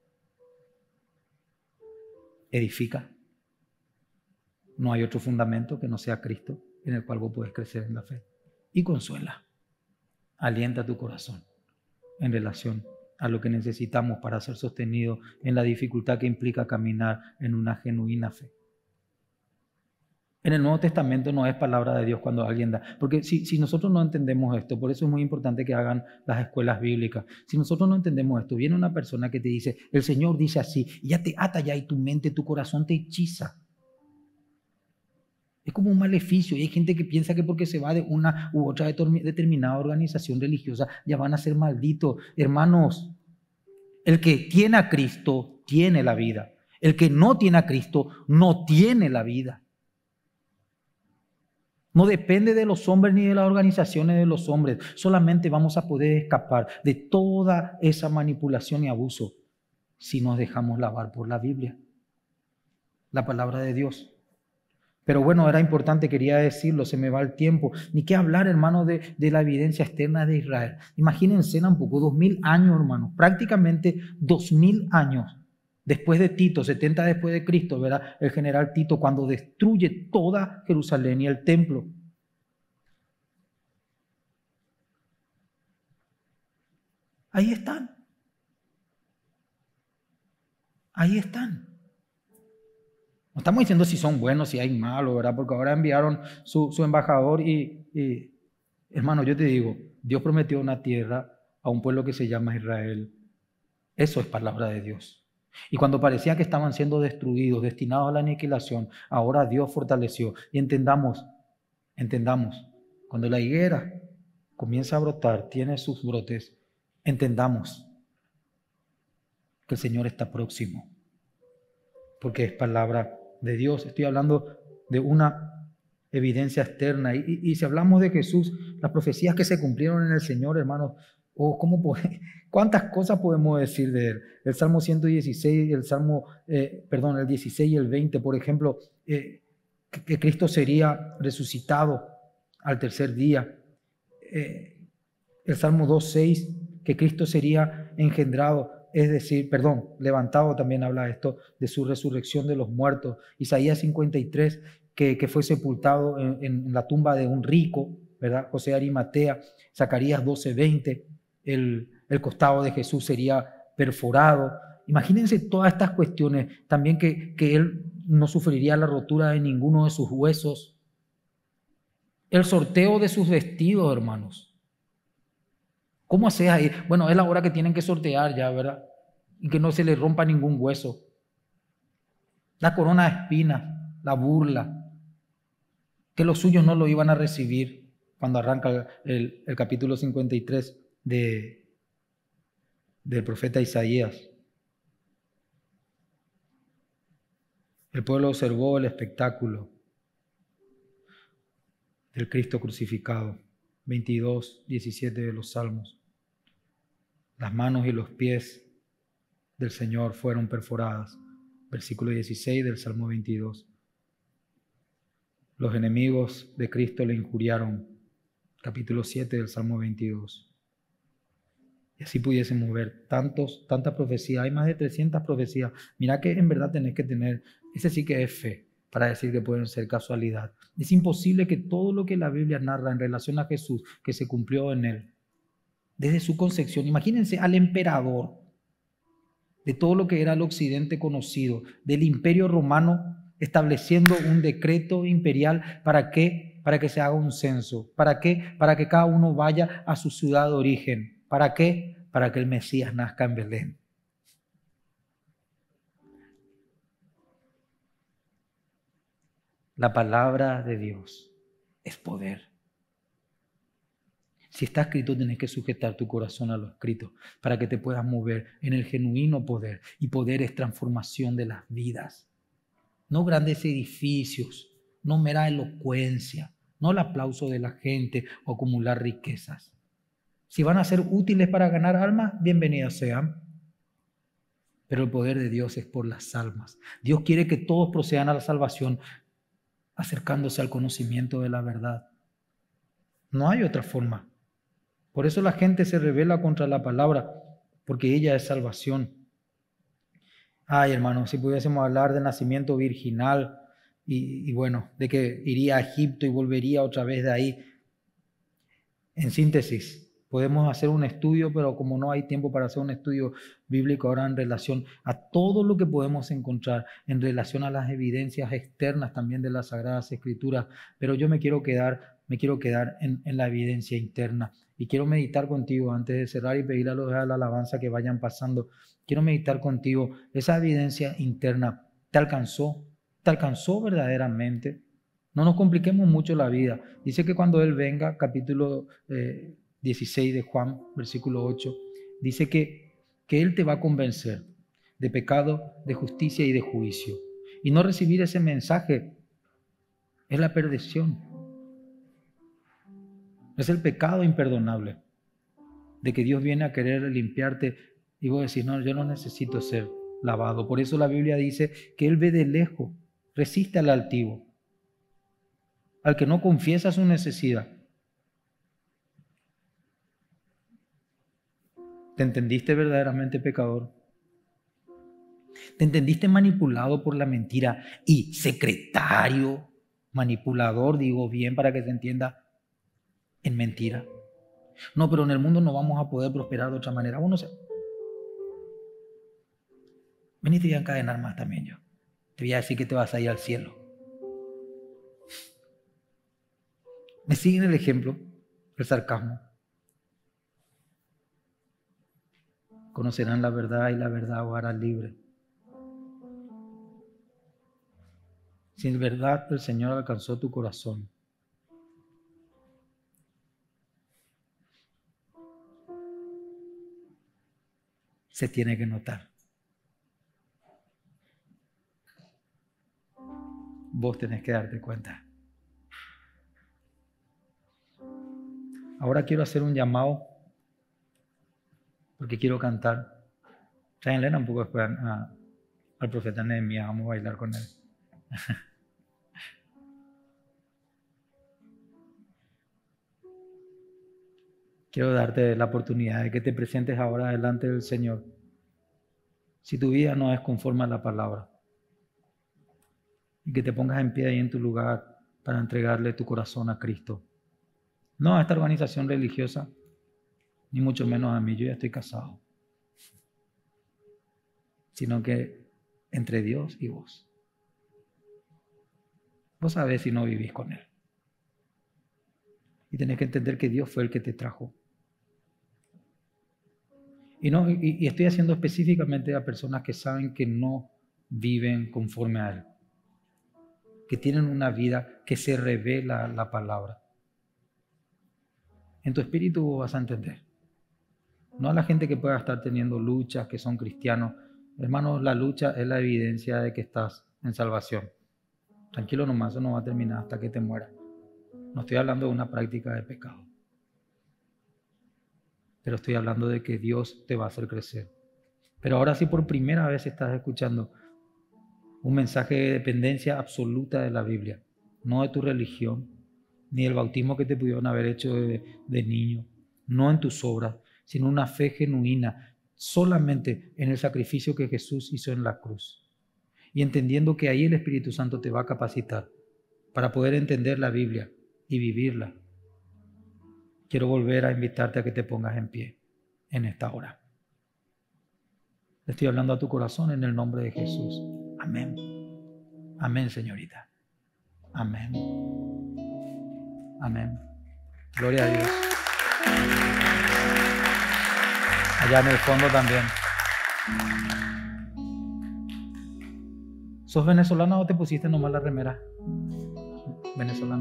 Speaker 1: Edifica. No hay otro fundamento que no sea Cristo en el cual vos puedes crecer en la fe. Y consuela. Alienta tu corazón en relación a lo que necesitamos para ser sostenido en la dificultad que implica caminar en una genuina fe. En el Nuevo Testamento no es palabra de Dios cuando alguien da, porque si nosotros no entendemos esto, por eso es muy importante que hagan las escuelas bíblicas. Si nosotros no entendemos esto, viene una persona que te dice, el Señor dice así, y ya te ata ya y tu mente, tu corazón te hechiza. Es como un maleficio y hay gente que piensa que porque se va de una u otra determinada organización religiosa ya van a ser malditos. Hermanos, el que tiene a Cristo tiene la vida. El que no tiene a Cristo no tiene la vida. No depende de los hombres ni de las organizaciones de los hombres. Solamente vamos a poder escapar de toda esa manipulación y abuso si nos dejamos lavar por la Biblia, la palabra de Dios. Pero bueno, era importante, quería decirlo, se me va el tiempo. Ni qué hablar, hermano, de la evidencia externa de Israel. Imagínense un poco, 2000 años, hermano, prácticamente 2000 años después de Tito, 70 después de Cristo, ¿verdad? El general Tito, cuando destruye toda Jerusalén y el templo. Ahí están. Ahí están. No estamos diciendo si son buenos, si hay malos, ¿verdad? Porque ahora enviaron su embajador y, hermano, yo te digo, Dios prometió una tierra a un pueblo que se llama Israel. Eso es palabra de Dios. Y cuando parecía que estaban siendo destruidos, destinados a la aniquilación, ahora Dios fortaleció. Y entendamos, cuando la higuera comienza a brotar, tiene sus brotes, entendamos que el Señor está próximo, porque es palabra de Dios. Estoy hablando de una evidencia externa. Y si hablamos de Jesús, las profecías que se cumplieron en el Señor, hermanos, ¿cuántas cosas podemos decir de Él? El Salmo 116, el 16 y el 20, por ejemplo, que Cristo sería resucitado al tercer día. El Salmo 2:6, que Cristo sería engendrado, es decir, levantado, también habla esto de su resurrección de los muertos. Isaías 53, que fue sepultado en la tumba de un rico, ¿verdad? José de Arimatea. Zacarías 12:20, el costado de Jesús sería perforado. Imagínense todas estas cuestiones. También que Él no sufriría la rotura de ninguno de sus huesos. El sorteo de sus vestidos, hermanos. ¿Cómo haces ahí? Bueno, es la hora que tienen que sortear ya, ¿verdad? Y que no se le rompa ningún hueso. La corona de espinas, la burla, que los suyos no lo iban a recibir cuando arranca el capítulo 53 del profeta Isaías. El pueblo observó el espectáculo del Cristo crucificado. 22:17 de los Salmos. Las manos y los pies del Señor fueron perforadas. Versículo 16 del Salmo 22. Los enemigos de Cristo le injuriaron. Capítulo 7 del Salmo 22. Y así pudiésemos ver tantas profecías. Hay más de 300 profecías. Mira que en verdad tenés que tener, ese sí que es fe, para decir que pueden ser casualidad. Es imposible que todo lo que la Biblia narra en relación a Jesús, que se cumplió en Él, desde su concepción. Imagínense al emperador de todo lo que era el occidente conocido, del imperio romano, estableciendo un decreto imperial. ¿Para qué? Para que se haga un censo. ¿Para qué? Para que cada uno vaya a su ciudad de origen. ¿Para qué? Para que el Mesías nazca en Belén. La palabra de Dios es poder. Si está escrito, tienes que sujetar tu corazón a lo escrito para que te puedas mover en el genuino poder. Y poder es transformación de las vidas. No grandes edificios, no mera elocuencia, no el aplauso de la gente o acumular riquezas. Si van a ser útiles para ganar almas, bienvenidas sean. Pero el poder de Dios es por las almas. Dios quiere que todos procedan a la salvación acercándose al conocimiento de la verdad. No hay otra forma. Por eso la gente se rebela contra la palabra, porque ella es salvación. Ay, hermano, si pudiésemos hablar de nacimiento virginal y bueno, de que iría a Egipto y volvería otra vez de ahí. En síntesis, podemos hacer un estudio, pero como no hay tiempo para hacer un estudio bíblico ahora en relación a todo lo que podemos encontrar, en relación a las evidencias externas también de las Sagradas Escrituras, pero yo me quiero quedar en la evidencia interna. Y quiero meditar contigo antes de cerrar y pedir a los de la alabanza que vayan pasando. Quiero meditar contigo. Esa evidencia interna, ¿te alcanzó? ¿Te alcanzó verdaderamente? No nos compliquemos mucho la vida. Dice que cuando Él venga, capítulo 16 de Juan, versículo 8, dice que Él te va a convencer de pecado, de justicia y de juicio. Y no recibir ese mensaje es la perdición. Es el pecado imperdonable de que Dios viene a querer limpiarte y vos decís, no, yo no necesito ser lavado. Por eso la Biblia dice que Él ve de lejos, resiste al altivo, al que no confiesa su necesidad. ¿Te entendiste verdaderamente pecador? ¿Te entendiste manipulado por la mentira y secretario, manipulador, digo bien para que se entienda, en mentira? No, pero en el mundo no vamos a poder prosperar de otra manera. Bueno, ven y te voy a encadenar más también yo. Te voy a decir que te vas a ir al cielo. ¿Me siguen el ejemplo? El sarcasmo. Conocerán la verdad y la verdad os hará libre. Si en verdad el Señor alcanzó tu corazón, se tiene que notar. Vos tenés que darte cuenta. Ahora quiero hacer un llamado porque quiero cantar. Tráenle un poco después al profeta Nehemías, vamos a bailar con él. Quiero darte la oportunidad de que te presentes ahora delante del Señor. Si tu vida no es conforme a la palabra, y que te pongas en pie ahí en tu lugar para entregarle tu corazón a Cristo. No a esta organización religiosa, ni mucho menos a mí, yo ya estoy casado. Sino que entre Dios y vos. Vos sabés si no vivís con Él. Y tenés que entender que Dios fue el que te trajo. Y estoy haciendo específicamente a personas que saben que no viven conforme a Él. Que tienen una vida que se revela la palabra. En tu espíritu vos vas a entender. No a la gente que pueda estar teniendo luchas, que son cristianos. Hermanos, la lucha es la evidencia de que estás en salvación. Tranquilo nomás, eso no va a terminar hasta que te mueras. No estoy hablando de una práctica de pecado. Pero estoy hablando de que Dios te va a hacer crecer. Pero ahora sí, por primera vez estás escuchando un mensaje de dependencia absoluta de la Biblia. No de tu religión, ni del bautismo que te pudieron haber hecho de niño. No en tus obras, sino una fe genuina solamente en el sacrificio que Jesús hizo en la cruz. Y entendiendo que ahí el Espíritu Santo te va a capacitar para poder entender la Biblia y vivirla. quiero volver a invitarte a que te pongas en pie en esta hora. Le estoy hablando a tu corazón en el nombre de Jesús. Amén. Amén, señorita. Amén. Amén. Gloria a Dios. Allá en el fondo también. ¿Sos venezolana o te pusiste nomás la remera? Venezolana.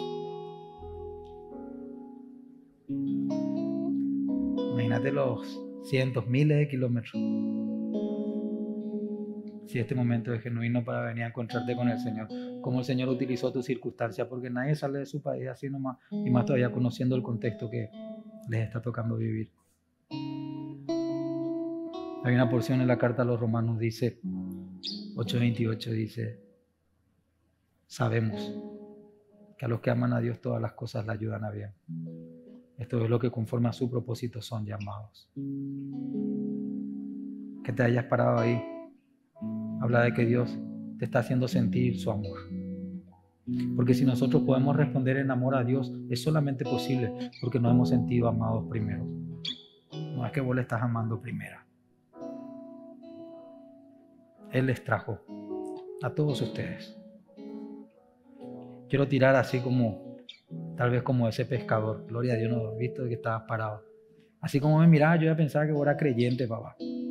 Speaker 1: Imagínate los cientos, miles de kilómetros. Si este momento es genuino para venir a encontrarte con el Señor, cómo el Señor utilizó tu circunstancia, porque nadie sale de su país así nomás, y más todavía conociendo el contexto que les está tocando vivir. Hay una porción en la carta a los Romanos, dice 8:28, dice: sabemos que a los que aman a Dios todas las cosas le ayudan a bien. Esto es lo que conforme a su propósito son llamados. Que te hayas parado ahí habla de que Dios te está haciendo sentir su amor. Porque si nosotros podemos responder en amor a Dios, es solamente posible porque nos hemos sentido amados primero. No es que vos le estás amando primero. Él les trajo a todos ustedes. Quiero tirar así como, tal vez como ese pescador. Gloria a Dios, no he visto que estabas parado. Así como me miraba, yo ya pensaba que vos eras creyente, papá.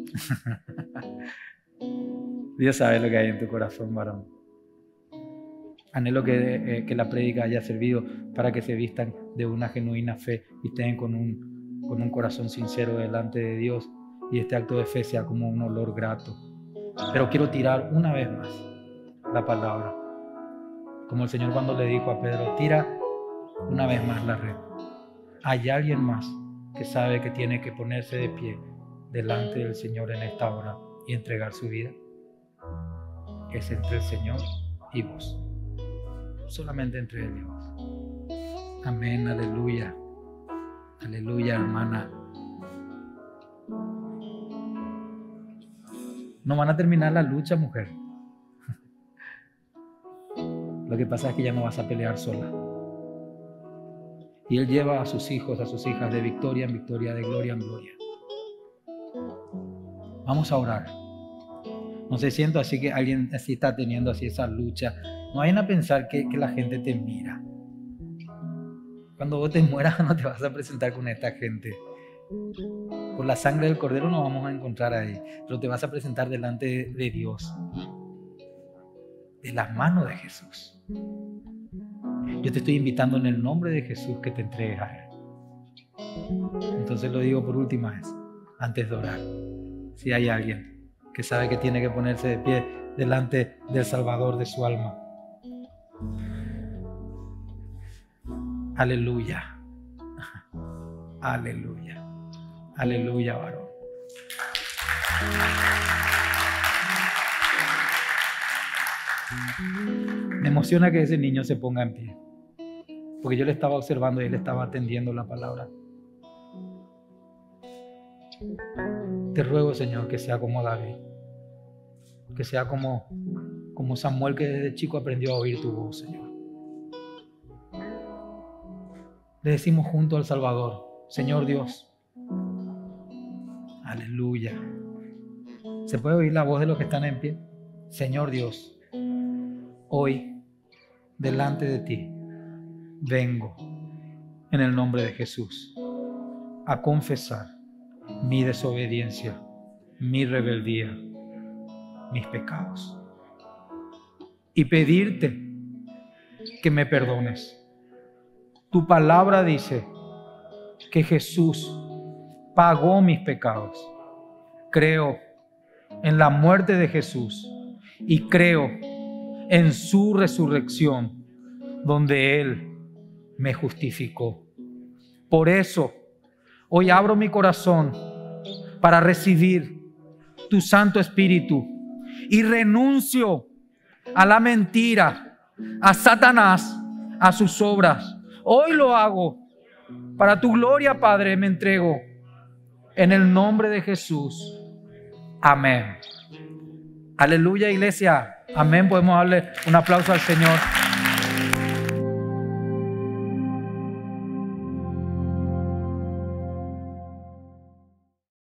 Speaker 1: Dios sabe lo que hay en tu corazón, varón. Anhelo que la prédica haya servido para que se vistan de una genuina fe y estén con un corazón sincero delante de Dios, y este acto de fe sea como un olor grato. Pero quiero tirar una vez más la palabra, como el Señor cuando le dijo a Pedro: tira una vez más la red. ¿Hay alguien más que sabe que tiene que ponerse de pie delante del Señor en esta hora y entregar su vida? Es entre el Señor y vos. Solamente entre Él y vos. Amén, aleluya. Aleluya, hermana. No van a terminar la lucha, mujer. Lo que pasa es que ya no vas a pelear sola. Y Él lleva a sus hijos, a sus hijas de victoria en victoria, de gloria en gloria. Vamos a orar. No se siento así que alguien así está teniendo así esa lucha. No vayan a pensar que la gente te mira. Cuando vos te mueras no te vas a presentar con esta gente. Por la sangre del Cordero nos vamos a encontrar ahí. Pero te vas a presentar delante de Dios. De las manos de Jesús. Yo te estoy invitando en el nombre de Jesús que te entregues a Él. Entonces lo digo por última vez, antes de orar. Si hay alguien que sabe que tiene que ponerse de pie delante del Salvador de su alma. Aleluya. Aleluya. Aleluya, varón. Me emociona que ese niño se ponga en pie, porque yo le estaba observando y él estaba atendiendo la palabra. Te ruego, Señor, que sea como David, que sea como Samuel, que desde chico aprendió a oír tu voz, Señor. Le decimos junto al Salvador: Señor Dios, aleluya. ¿Se puede oír la voz de los que están en pie? Señor Dios, hoy delante de ti vengo en el nombre de Jesús a confesar mi desobediencia, mi rebeldía, mis pecados, y pedirte que me perdones. Tu palabra dice que Jesús pagó mis pecados. Creo en la muerte de Jesús y creo en su resurrección, donde Él me justificó. Por eso hoy abro mi corazón para recibir tu Santo Espíritu y renuncio a la mentira, a Satanás, a sus obras. Hoy lo hago para tu gloria, Padre. Me entrego en el nombre de Jesús. Amén. Aleluya, iglesia. Amén. Podemos darle un aplauso al Señor.